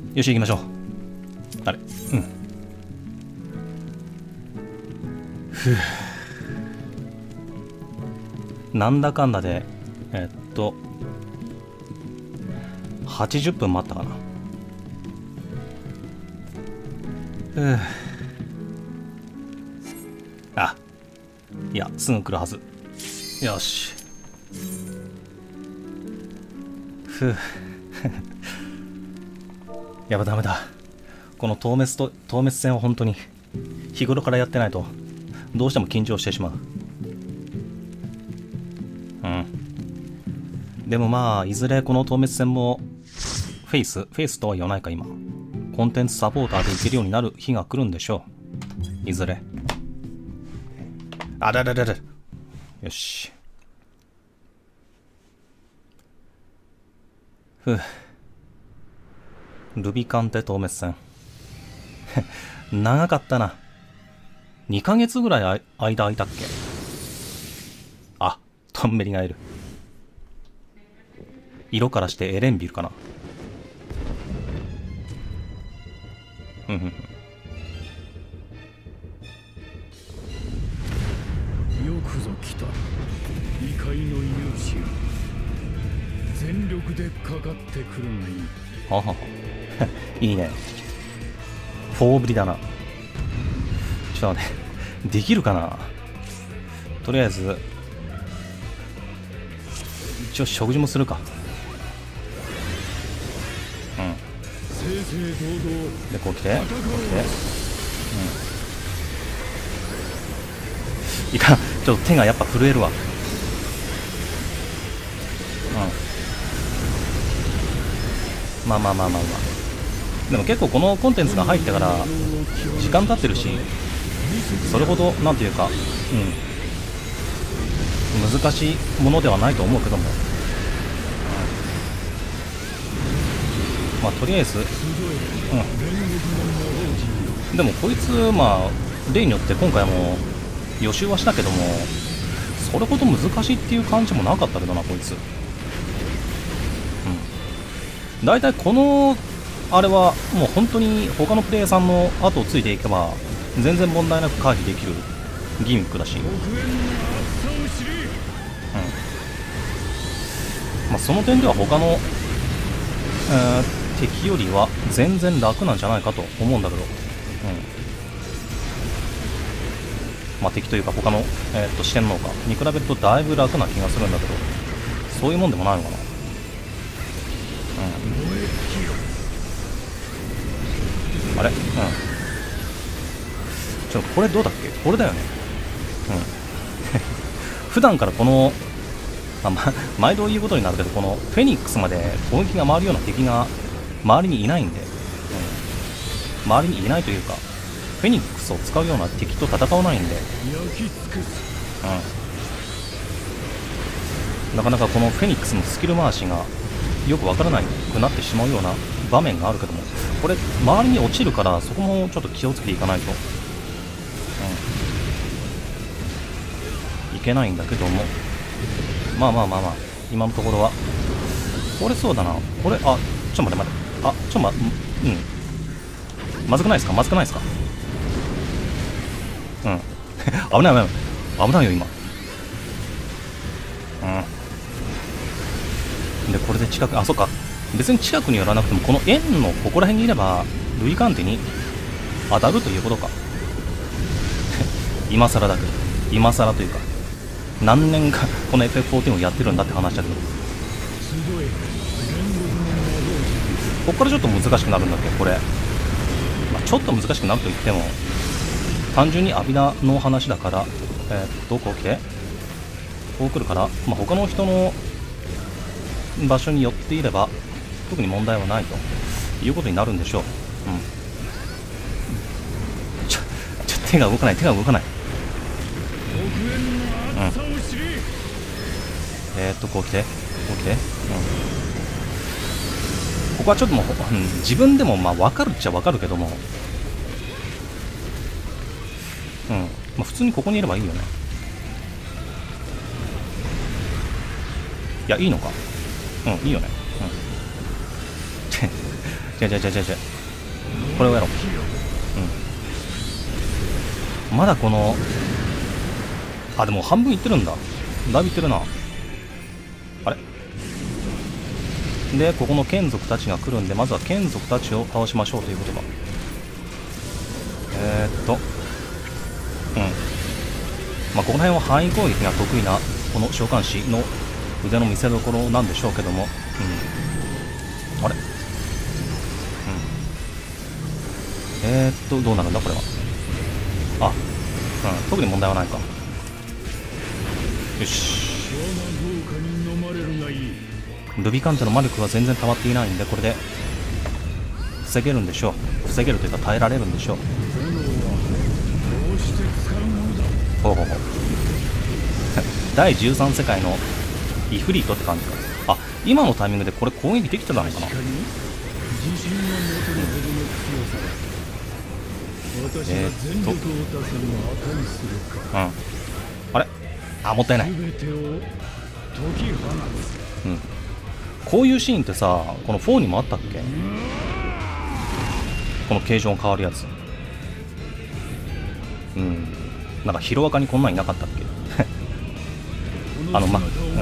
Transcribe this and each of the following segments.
よし行きましょう。あれ、ふう、なんだかんだで80分待ったかな。あ、いやすぐ来るはず。よし、ふうやば、ダメだ。この透滅戦は本当に日頃からやってないとどうしても緊張してしまう。でもまあいずれこの透滅戦もフェイスとは言わないか、今コンテンツサポーターでいけるようになる日が来るんでしょう、いずれ。あらららら、よし、ふう、ルビカンテ透滅戦長かったな。2ヶ月ぐらい間空いたっけ。あ、トンベリがいる。色からしてエレンビルかな。よくぞ来た、異界の勇士よ。全力でかかってくるがいい。 ははは、いいね。4ぶりだな。ちょっと待って、できるかな。とりあえず一応食事もするか。 正々堂々 でこう来て、こう来て、いかん、ちょっと手がやっぱ震えるわ。まあまあまあまあまあ、でも結構このコンテンツが入ってから時間経ってるし、それほどなんていうか、難しいものではないと思うけども、まあとりあえず、でもこいつ、まあ例によって今回も予習はしたけども、それほど難しいっていう感じもなかったけどな、こいつ。だいたいこのあれはもう本当に他のプレイヤーさんの後をついていけば全然問題なく回避できるギミックだし、まあ、その点では他の、敵よりは全然楽なんじゃないかと思うんだけど、まあ敵というか他の、四天王かに比べるとだいぶ楽な気がするんだけど、そういうもんでもないのかな。あれ、これどうだっけ、これだよね。普段からこの、毎度言うことになるけど、このフェニックスまで攻撃が回るような敵が周りにいないんで、周りにいないというかフェニックスを使うような敵と戦わないんで、なかなかこのフェニックスのスキル回しがよくわからなくなってしまうような場面があるけども、これ周りに落ちるからそこもちょっと気をつけていかないと、いけないんだけども、まあ今のところはこれ、そうだな、これ、ちょっと待って、まずくないですか、危ないよ今。でこれで近く、そっか、別に近くに寄らなくてもこの円のここら辺にいればルイカンテに当たるということか今更だけど、今更というか何年かこの FF14 をやってるんだって話だけど、ここからちょっと難しくなるんだっけこれ、ちょっと難しくなると言っても単純にアビナの話だから、こう来てこう来るから、他の人の場所に寄っていれば特に問題はないということになるんでしょう。手が動かない。こう来て、ここはちょっともう、自分でも分かるっちゃ分かるけども、普通にここにいればいいよね。いや、いいのか、いいよね。 違う違う違う違う、これをやろう。まだこの、あ、でも半分いってるんだ。だいぶいってるな。あれで、ここの眷属たちが来るんで、まずは眷属たちを倒しましょうということだ。まあ、ここら辺は範囲攻撃が得意なこの召喚士の腕の見せ所なんでしょうけども、あれ、どうなるんだこれは。あ、特に問題はないか。よし、ルビカンテの魔力は全然溜まっていないんで、これで防げるんでしょう。防げるというか耐えられるんでしょう。ほうほうほう第13世界のイフリートって感じか。あ、今のタイミングでこれ攻撃できてたのかな。あれ、あ、もったいない。こういうシーンってさ、この4にもあったっけ、この形状が変わるやつ。なんかヒロアカにこんなんいなかったっけお前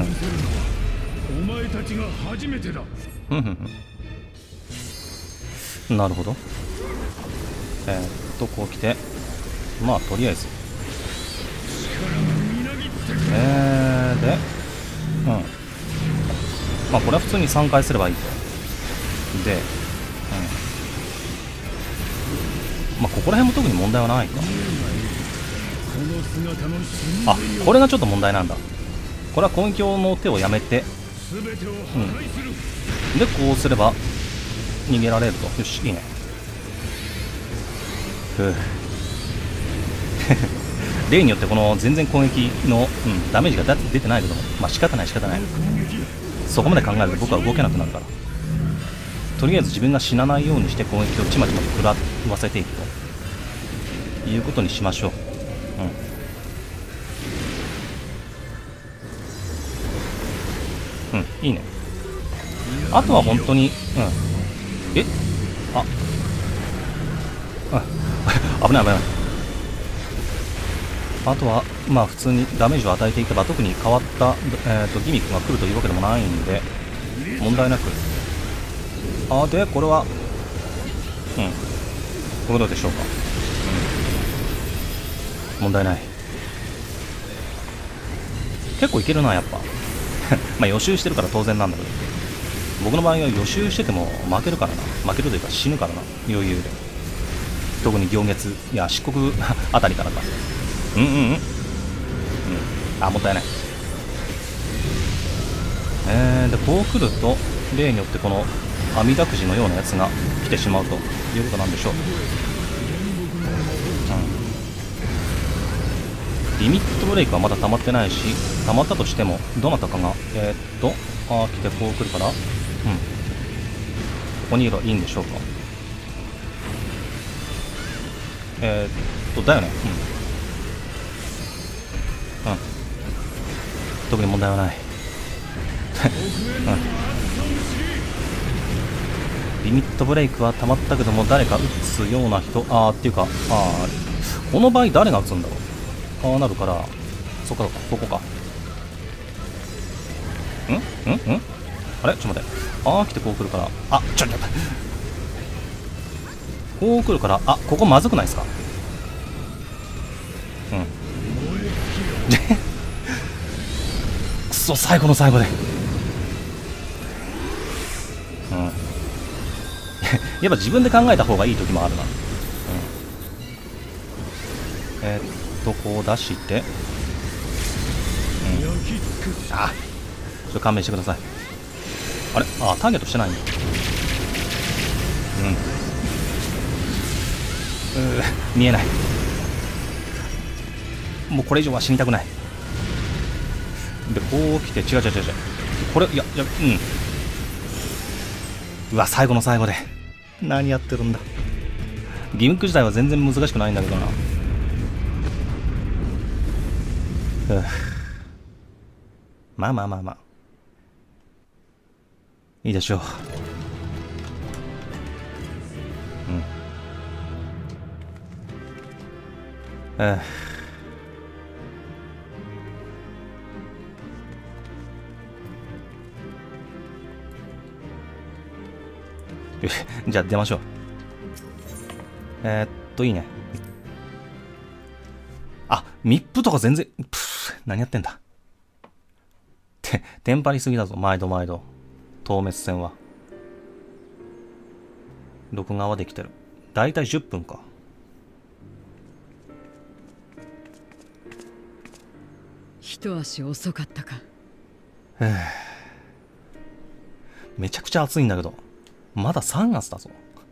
たちが初めてだ。なるほど。こう来て、まあとりあえずで、まあこれは普通に3回すればいいと。で、まあここら辺も特に問題はないか。あ、これがちょっと問題なんだ。これは攻撃の手をやめて、でこうすれば逃げられると。よし、いいね。例によってこの全然攻撃の、ダメージが出てないけども、まあ仕方ない仕方ない。そこまで考えると僕は動けなくなるから、とりあえず自分が死なないようにして攻撃をちまちまと食らわせていくということにしましょう。いいね。あとは本当に、危ない危ない。あとはまあ普通にダメージを与えていけば、特に変わった、ギミックが来るというわけでもないんで問題なく。でこれはこういうことでしょうか。問題ない。結構いけるなやっぱまあ予習してるから当然なんだけど、僕の場合は予習してても負けるからな。負けるというか死ぬからな、余裕で。特に行月、いや漆黒あたりからか。あ、もったいない。でこう来ると例によってこの阿弥陀くじのようなやつが来てしまうということなんでしょう。リミットブレイクはまだ溜まってないし、溜まったとしてもどなたかが来てこう来るから、ここにいればいいんでしょうか。だよね。特に問題はないリミットブレイクは溜まったけども、誰か打つような人、っていうか、この場合誰が打つんだろう。なるから、そっかそっか、ここか。あれちょっと待って。来てこう来るから、ちょっと待って。こう来るから、ここまずくないですか。くそ、最後の最後で。やっぱ自分で考えた方がいい時もあるな。こう出して、ちょっと勘弁してください。あれ、ターゲットしてないんだ。見えない。もうこれ以上は死にたくない。でこう来て、違うこれ、うわ、最後の最後で何やってるんだ。ギミック自体は全然難しくないんだけどな。まあいいでしょう。 えじゃあ出ましょう。いいね。あ、密封とか全然、何やってんだ。テンパりすぎだぞ、毎度毎度。透滅戦は。録画はできてる。だいたい10分か。 一足遅かったか。 めちゃくちゃ暑いんだけど、まだ3月だぞ。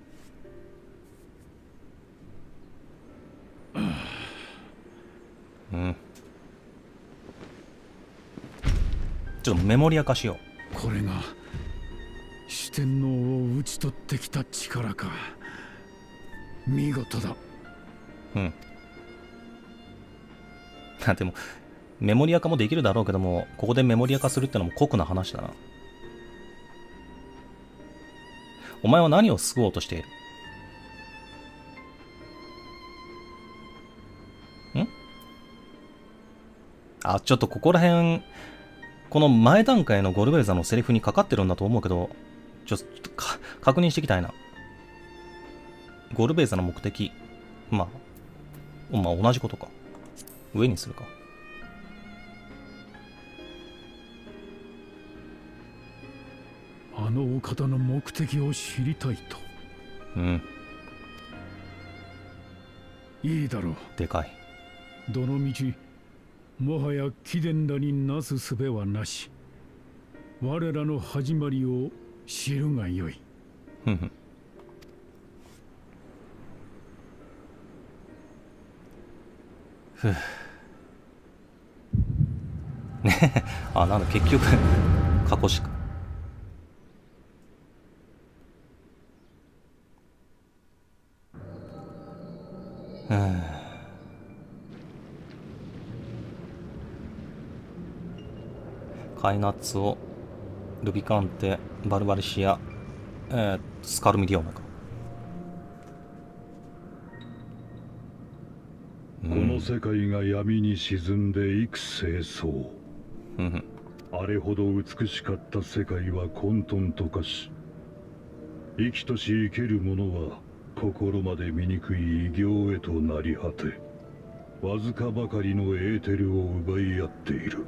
うん。ちょっとメモリア化しよう。これが四天王を討ち取ってきた力か。見事だ。 うん。でもメモリア化もできるだろうけども、ここでメモリア化するってのも酷な話だな。お前は何を救おうとしている？ん？あ、ちょっとここら辺、この前段階のゴルベルザのセリフにかかってるんだと思うけど、ちょっと確認していきたいな。ゴルベルザの目的。まあ同じことか。上にするか。 あのお方の目的を知りたいと。 うん。 いいだろう。 でかい。 どの道、もはや貴殿らになすすべはなし。我らの始まりを知るがよい。 ふんふん。ふぅ。ねえ、あ、なんだ、結局、過去しか。カイナッツをルビカンテ、バルバリシア、スカルミディオナか。 この世界が闇に沈んで幾清掃。あれほど美しかった世界は混沌と化し、生きとし生ける者は心まで醜い異形へとなり果て、わずかばかりのエーテルを奪い合っている。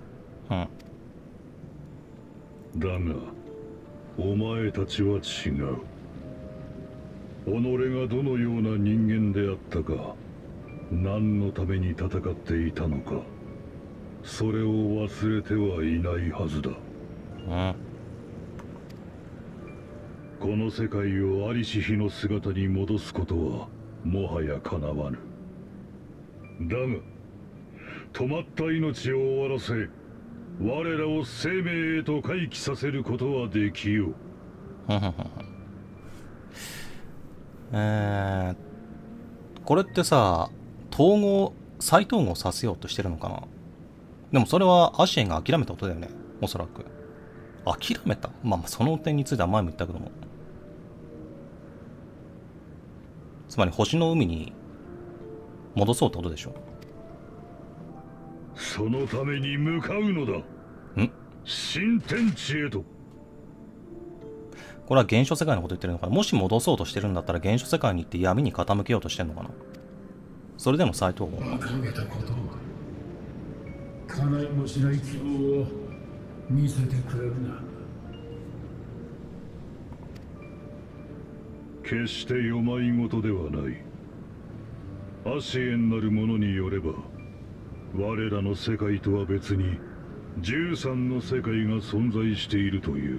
だがお前たちは違う。己がどのような人間であったか、何のために戦っていたのか、それを忘れてはいないはずだ。この世界をありし日の姿に戻すことはもはやかなわぬ。だが止まった命を終わらせ、我らを生命へと回帰させることはできよう。 これってさ、再統合させようとしてるのかな。でもそれはアシエンが諦めたことだよね、おそらく。諦めた？まあその点については前も言ったけども。つまり星の海に戻そうってことでしょ。 そのために向かうのだ。新天地へと。 これは原初世界のこと言ってるのかな。もし戻そうとしてるんだったら原初世界に行って闇に傾けようとしてるのかな。それでの再統合。 掲げたことを叶いもしない希望を見せてくれるな。 決して世まいごとではない。アシエンなる者によれば、我らの世界とは別に13の世界が存在しているという。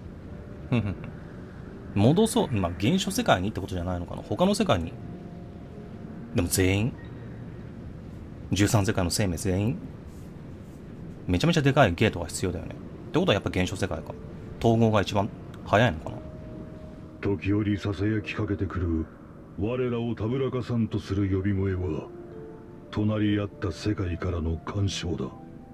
戻そう、まあ原初世界にってことじゃないのかな。他の世界に。でも全員13世界の生命全員めちゃめちゃでかいゲートが必要だよね。ってことはやっぱ原初世界か。統合が一番早いのかな。 時折ささやきかけてくる我らをたぶらかさんとする呼び声は、隣り合った世界からの干渉だ。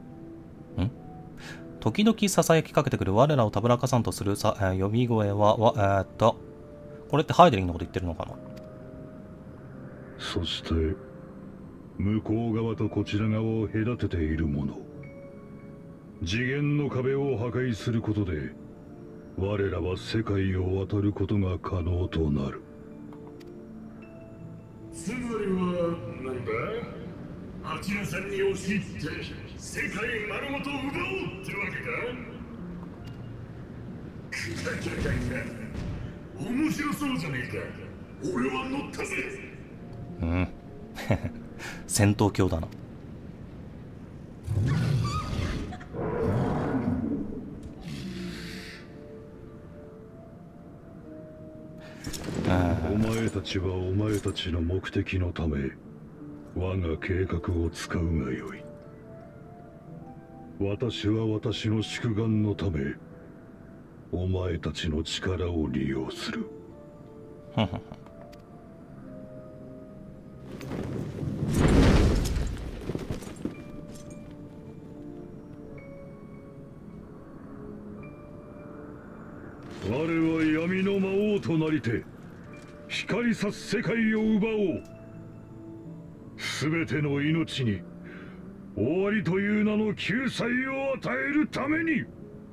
時々ささやきかけてくる我らをたぶらかさんとする呼び声は、これってハイデリンのこと言ってるのかな。 そして向こう側とこちら側を隔てているもの。次元の壁を破壊することで我らは世界を渡ることが可能となる。 つまりはなんだ、アチナさんに押し入って世界丸ごと奪おうってわけか。くだけだが面白そうじゃねえか。俺は乗ったぜ。 うん戦闘狂だな。 お前たちはお前たちの目的のため我が計画を使うがよい。私は私の宿願のためお前たちの力を利用する。我は闇の魔王となりて光さす世界を奪おう。すべての命に終わりという名の救済を与えるために。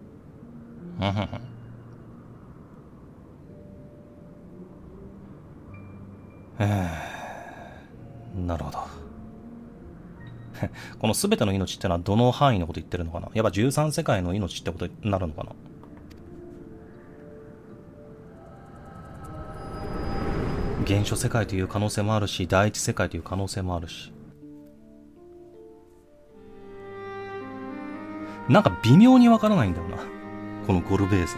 なるほど。この全ての命ってのはどの範囲のこと言ってるのかな。やっぱ13世界の命ってことになるのかな。原初世界という可能性もあるし、第一世界という可能性もあるし、なんか微妙にわからないんだよな、このゴルベーザ。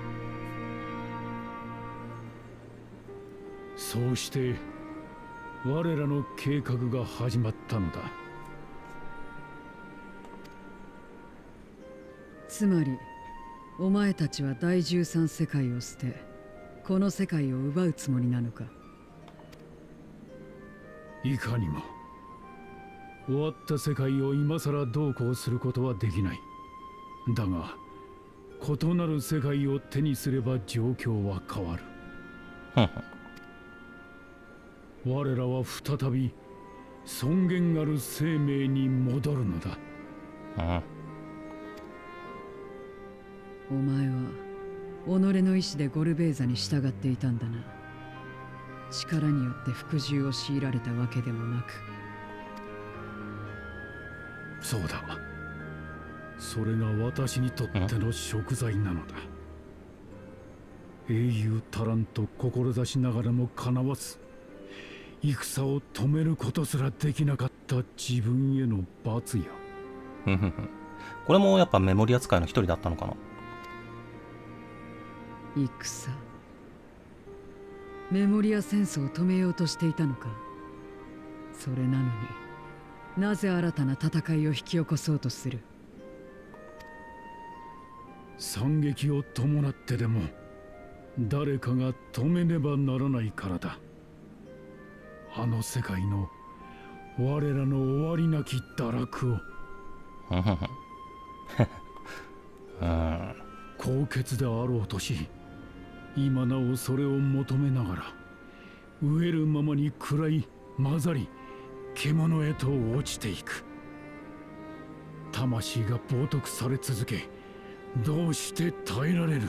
そうして我らの計画が始まったのだ。 つまりお前たちは第13世界を捨てこの世界を奪うつもりなのか。 いかにも。終わった世界を今さらどうこうすることはできない。だが異なる世界を手にすれば状況は変わる。我らは再び尊厳ある生命に戻るのだ。 お前は己の意志でゴルベーザに従っていたんだな。力によって服従を強いられたわけでもなく。 そうだ。それが私にとっての贖罪なのだ。英雄足らんと志しながらもかなわず、戦を止めることすらできなかった自分への罰や。 これもやっぱメモリ扱いの一人だったのかな。 戦、メモリア戦争を止めようとしていたのか。それなのになぜ新たな戦いを引き起こそうとする。 惨劇を伴ってでも誰かが止めねばならないからだ。あの世界の我らの終わりなき堕落を。高潔であろうとし、今なおそれを求めながら飢えるままに食らい混ざり獣へと落ちていく。魂が冒涜され続け、どうして耐えられる。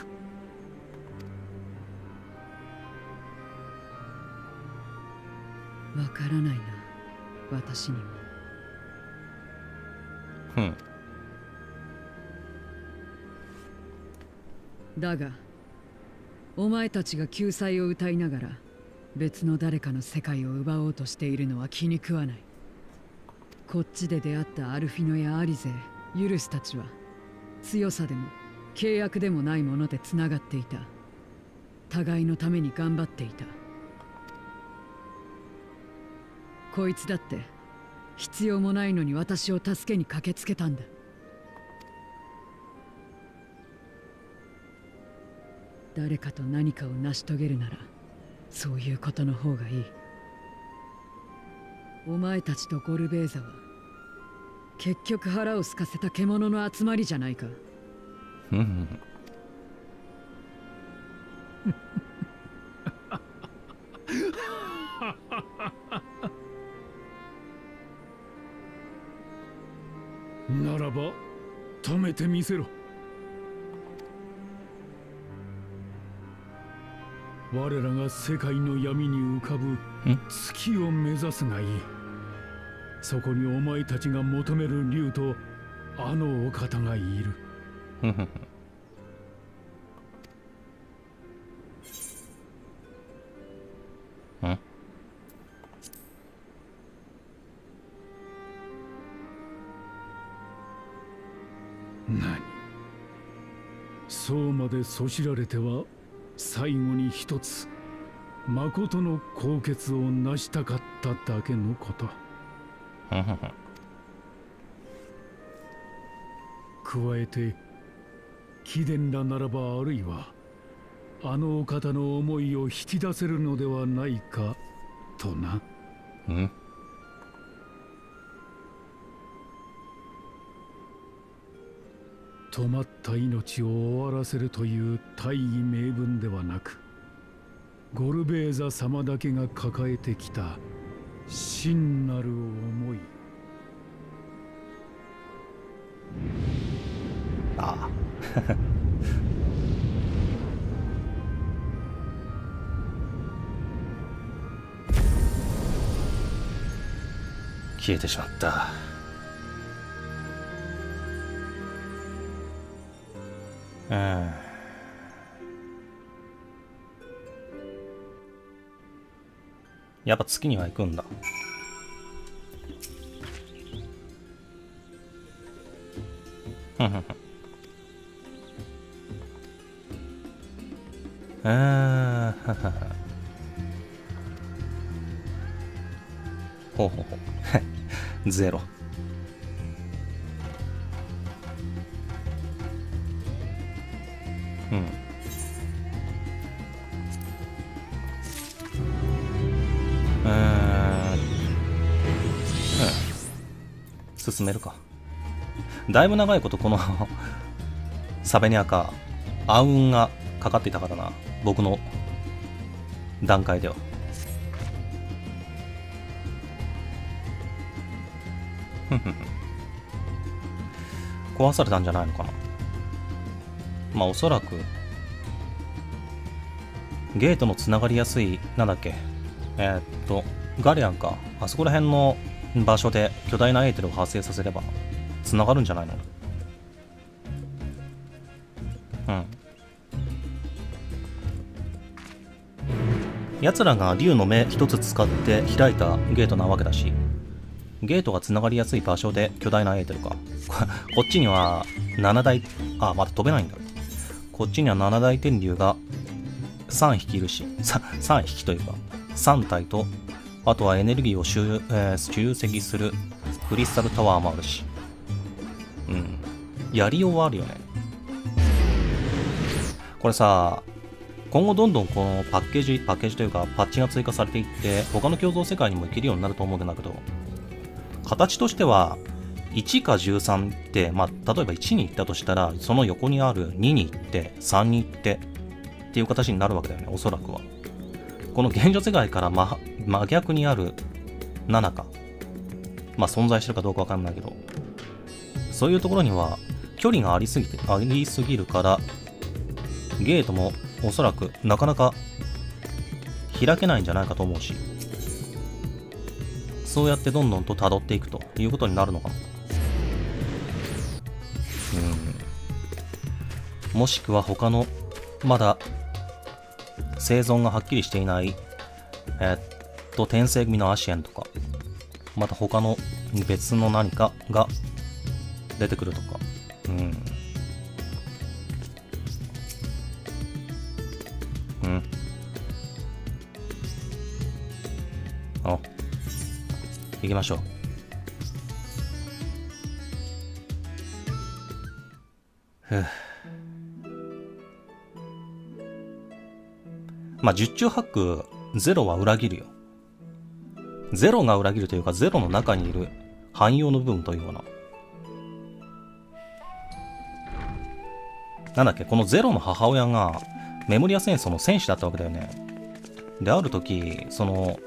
わからないな、私にも。だがお前たちが救済を歌いながら別の誰かの世界を奪おうとしているのは気に食わない。こっちで出会ったアルフィノやアリゼ、ユルスたちは強さでも契約でもないものでつながっていた。互いのために頑張っていた。こいつだって必要もないのに私を助けに駆けつけたんだ。誰かと何かを成し遂げるならそういうことの方がいい。お前たちとゴルベーザは結局腹を空かせた獣の集まりじゃないか。 てみせろ。我らが世界の闇に浮かぶ月を目指すがいい。そこにお前たちが求める竜とあのお方がいる。何、そうまでそしられては最後に一つ誠の高潔を成したかっただけのこと。加えて貴殿らならば、あるいはあのお方の思いを引き出せるのではないかとな。止まった命を終わらせるという大義名分ではなく、ゴルベーザ様だけが抱えてきた真なる思い。 ああ消えてしまった。やっぱ月には行くんだ。ほうほうほうゼロ。進めるか。だいぶ長いことこのサベニアか暗雲がかかっていたからな、僕の段階では。壊されたんじゃないのかな。まあおそらくゲートのつながりやすい、なんだっけ、ガリアンか、あそこら辺の場所で巨大なエーテルを発生させればつながるんじゃないの。奴らが竜の目一つ使って開いたゲートなわけだし、ゲートがつながりやすい場所で巨大なエーテルか。こっちには7大、あ、まだ飛べないんだ。こっちには7大天竜が3匹いるし、3匹というか3体と、あとはエネルギーを集積するクリスタルタワーもあるし、やりようはあるよね。これさ、今後どんどんこのパッケージというかパッチが追加されていって他の競争世界にも行けるようになると思うんだけど、形としては1か13って、まあ例えば1に行ったとしたらその横にある2に行って3に行ってっていう形になるわけだよね、おそらくは。この現実世界から真逆にある7か、まあ存在してるかどうかわかんないけど、そういうところには距離がありすぎるからゲートもおそらくなかなか開けないんじゃないかと思うし、そうやってどんどんと辿っていくということになるのかな。もしくは他のまだ生存がはっきりしていない転生組のアシエンとか、また他の別の何かが出てくるとか、行きましょう。まあ十中八九ゼロは裏切るよ。ゼロが裏切るというか、ゼロの中にいる汎用の部分というような、なんだっけ、このゼロの母親がメモリア戦争の戦士だったわけだよね。で、ある時その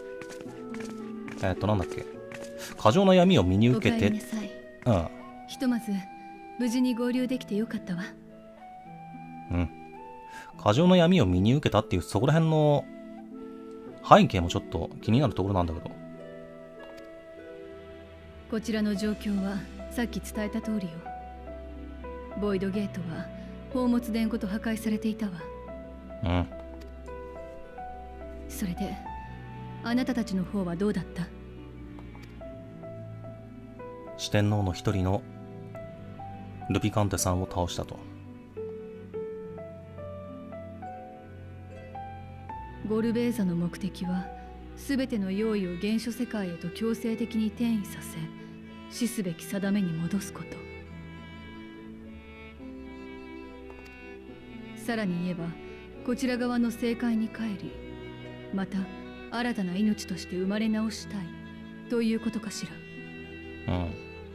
なんだっけ、過剰な闇を身に受けて、 ひとまず無事に合流できてよかったわ。 うん。過剰の闇を身に受けたっていうそこら辺の背景もちょっと気になるところなんだけど。 こちらの状況はさっき伝えた通りよ。ボイドゲートは宝物殿ごと破壊されていたわ。 うん。 それであなたたちの方はどうだった？ 四天王の一人のルピカンテさんを倒したと。 ゴルベーザの目的は全ての用意を原初世界へと強制的に転移させ、死すべき定めに戻すこと。さらに言えばこちら側の正解に帰り、また新たな命として生まれ直したいということかしら。 うん。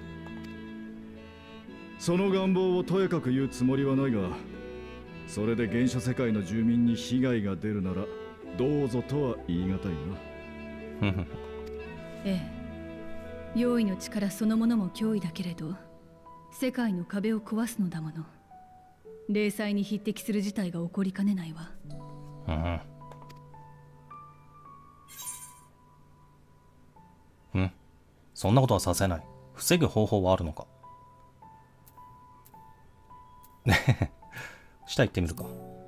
その願望をとやかく言うつもりはないが、それで原初世界の住民に被害が出るならどうぞとは言い難いな。 ええ、用意の力そのものも脅威だけれど、世界の壁を壊すのだもの。霊災に匹敵する事態が起こりかねないわ。 うん。そんなことはさせない。防ぐ方法はあるのか。ね下行ってみるか。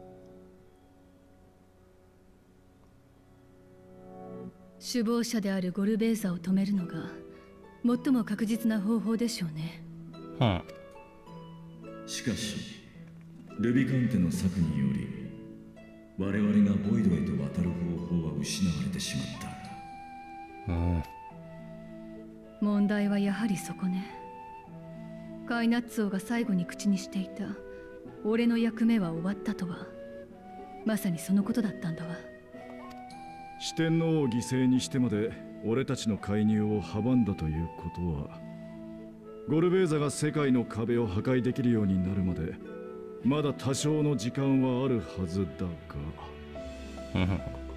首謀者であるゴルベーザを止めるのが最も確実な方法でしょうね。 うん。 しかしルビカンテの策により我々がボイドへと渡る方法は失われてしまった。 うん。 問題はやはりそこね。カイナッツォが最後に口にしていた俺の役目は終わったとは、まさにそのことだったんだわ。 四天王を犠牲にしてまで俺たちの介入を阻んだということは、ゴルベーザが世界の壁を破壊できるようになるまでまだ多少の時間はあるはずだが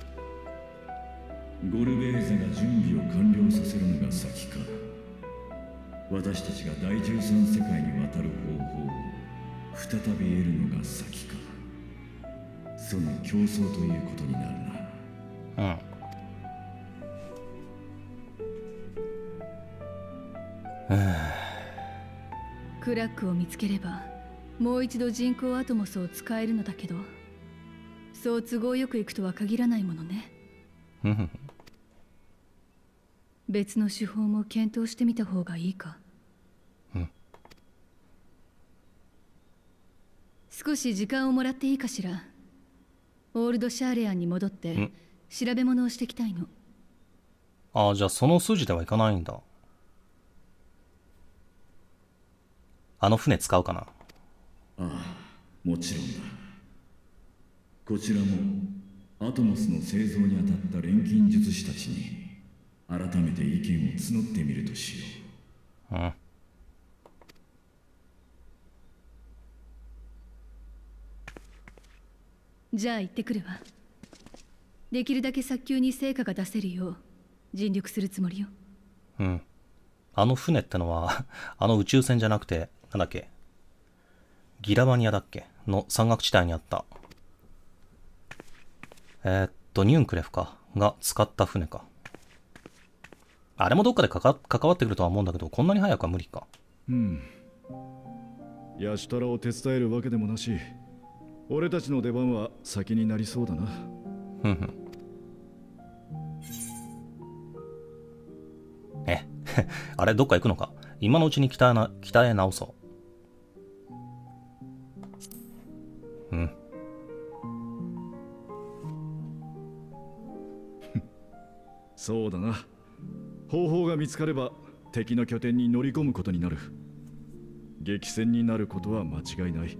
ゴルベーザが準備を完了させるのが先か、私たちが第13世界に渡る方法を再び得るのが先か、その競争ということになるな。 うん。 クラックを見つければもう一度人工アトモスを使えるのだけど、そう都合よくいくとは限らないものね。別の手法も検討してみた方がいいか。少し時間をもらっていいかしら。オールドシャーレアンに戻って調べ物をしてきたいの。 ああ、じゃあその筋ではいかないんだ。あの船使うかな。 ああ、もちろんだ。こちらもアトモスの製造に当たった錬金術師たちに改めて意見を募ってみるとしよう。 うん。 じゃあ行ってくるわ。できるだけ早急に成果が出せるよう尽力するつもりよ。 うん。あの船ってのはあの宇宙船じゃなくて、なんだっけ、ギラバニアだっけの山岳地帯にあったニュンクレフかが使った船か。あれもどっかで関わってくるとは思うんだけど、こんなに早くは無理か。 ヤシュタラを手伝えるわけでもなし、俺たちの出番は先になりそうだな。 あれどっか行くのか。今のうちに北へ直そう。 そうだな。方法が見つかれば敵の拠点に乗り込むことになる。激戦になることは間違いない。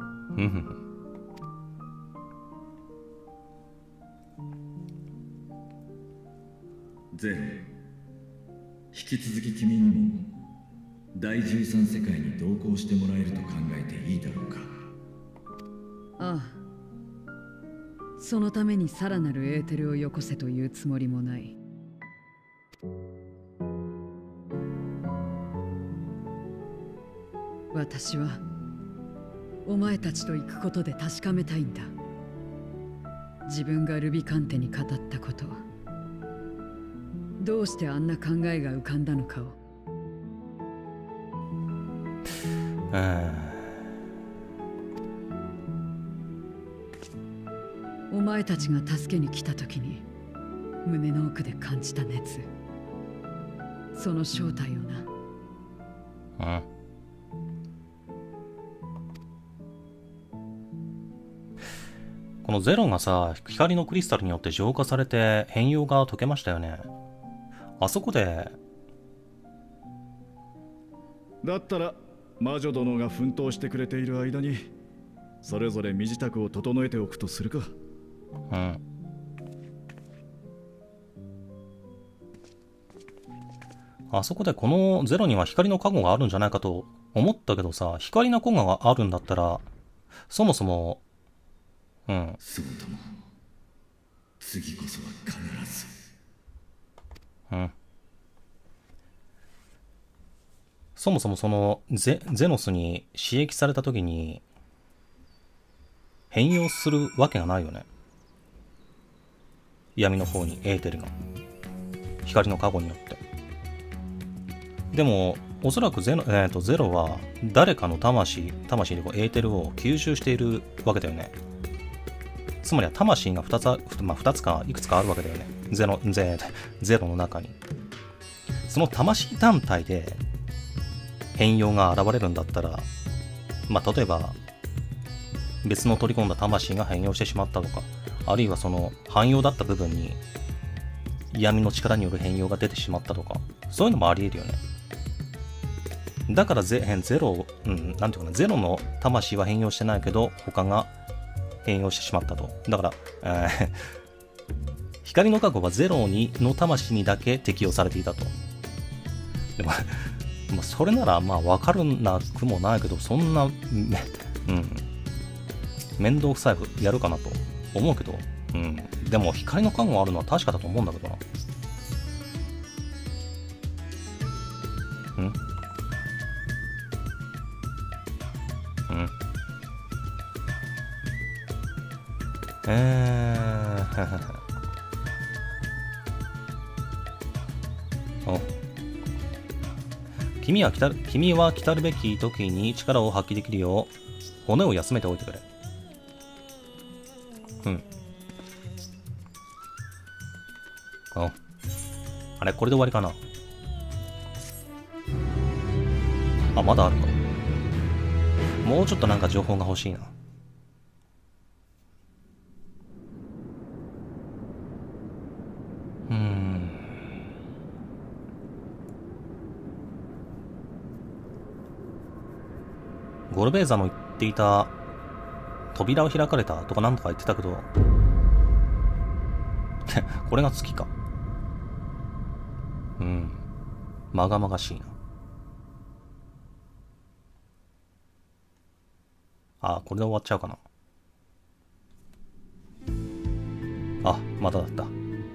ゼロ、引き続き君にも第13世界に同行してもらえると考えていいだろうか。 ああ、そのためにさらなるエーテルをよこせというつもりもない。 私はお前たちと行くことで確かめたいんだ。自分がルビカンテに語ったこと、どうしてあんな考えが浮かんだのかを。お前たちが助けに来た時に胸の奥で感じた熱、その正体をな。 このゼロがさ、光のクリスタルによって浄化されて変容が解けましたよね。あそこで。 だったら魔女殿が奮闘してくれている間にそれぞれ身支度を整えておくとするか。 あそこでこのゼロには光の加護があるんじゃないかと思ったけどさ、光の加護があるんだったらそもそもそうとも次こそは必ず。 そもそもそのゼノスに刺激された時に変容するわけがないよね。闇の方にエーテルが光の加護によって。でもおそらくゼロは誰かの魂でエーテルを吸収しているわけだよね。つまりは魂が2つかいくつかあるわけだよね。ゼロの中に。その魂単体で変容が現れるんだったら、例えば別の取り込んだ魂が変容してしまったとか、あるいはその汎用だった部分に闇の力による変容が出てしまったとか、そういうのもあり得るよね。だからゼロの魂は変容してないけど他が変容してしまったと。だから、光の加護はゼロの魂にだけ適用されていたと。でもそれなら分かるなくもないけど、そんな面倒くさいやるかなと思うけど、でも光の加護があるのは確かだと思うんだけどな。君は来たるべき時に力を発揮できるよう骨を休めておいてくれ。あれこれで終わりかな。まだあるか。もうちょっとなんか情報が欲しいな。ゴルベーザの言っていた扉を開かれたとかなんとか言ってたけどこれが月か。まがまがしいな。これで終わっちゃうかな。まだだった。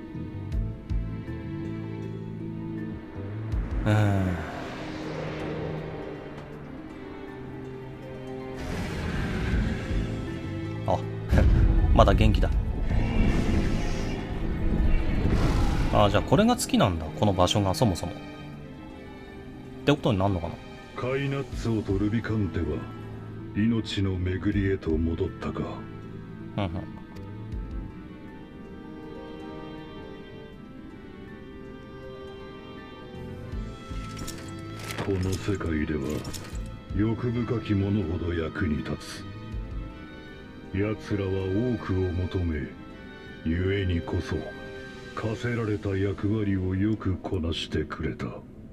まだ元気だ。じゃあこれが月なんだ、この場所がそもそも。ってことになるのかな。 カイナッツオとルビカンテは命の巡りへと戻ったか。この世界では欲深き者ほど役に立つ。奴らは多くを求め、故にこそ課せられた役割をよくこなしてくれた。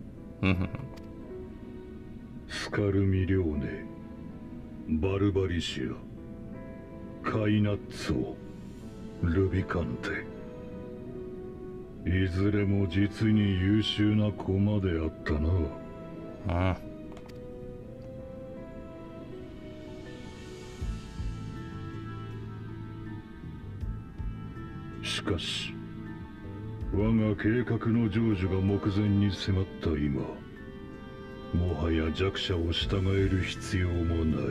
スカルミリョーネ、バルバリシア、カイナッツオ、ルビカンテ、いずれも実に優秀な駒であったな。しかし我が計画の成就が目前に迫った今、 もはや弱者を従える必要もない。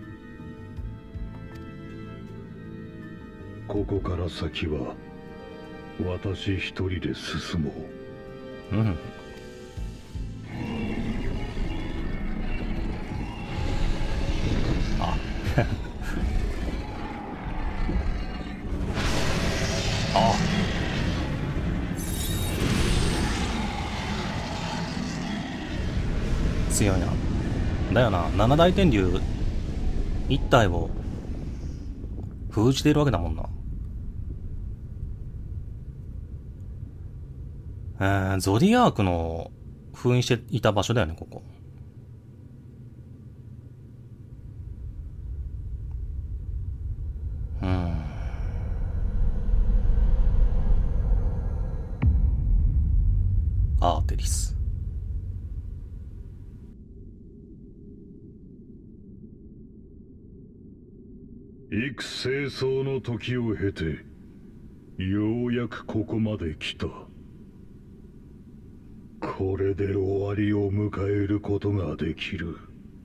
ここから先は私一人で進もう。 うん。ああ強いな。だよな、七大天竜一体を封じているわけだもんな。ゾディアークの封印していた場所だよね、ここ。アーテリス。 幾清掃の時を経てようやくここまで来た。これで終わりを迎えることができる。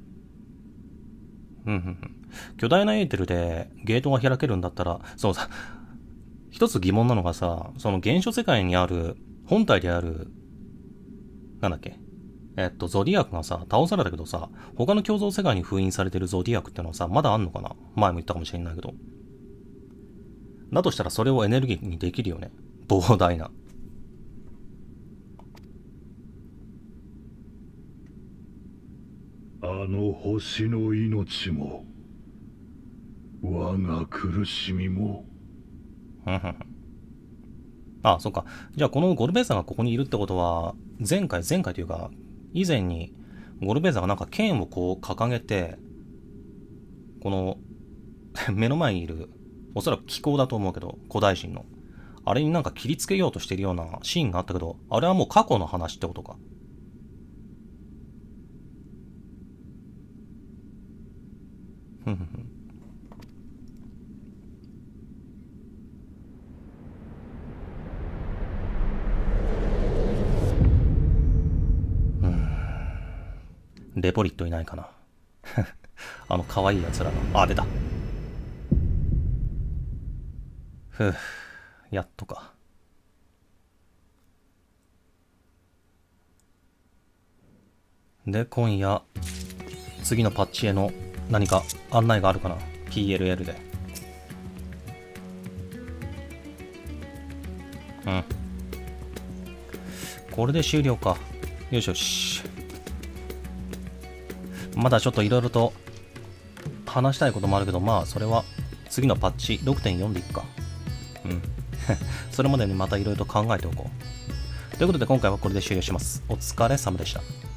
巨大なエーテルでゲートが開けるんだったら、そうさ、一つ疑問なのがさ、その原初世界にある本体であるなんだっけ、ゾディアークがさ倒されたけどさ、他の共造世界に封印されてるゾディアークってのはさまだあんのかな。前も言ったかもしれないけど、だとしたらそれをエネルギーにできるよね。膨大な。 あの星の命も我が苦しみも。 あ、そっか。じゃあこのゴルベーザがここにいるってことは、前回というか以前にゴルベーザがなんか剣をこう掲げて、この目の前にいる、おそらく気候だと思うけど、古代人のあれになんか切りつけようとしてるようなシーンがあったけど、あれはもう過去の話ってことか。レポリットいないかな。あの可愛いやつらの。あ、出た。ふぅ、やっとか。で、今夜次のパッチへの何か案内があるかな。 PLL で。これで終了か。よしよし。まだちょっといろいろと話したいこともあるけど、まあそれは次のパッチ 6.4 でいっか。それまでにまたいろいろと考えておこう。ということで今回はこれで終了します。お疲れ様でした。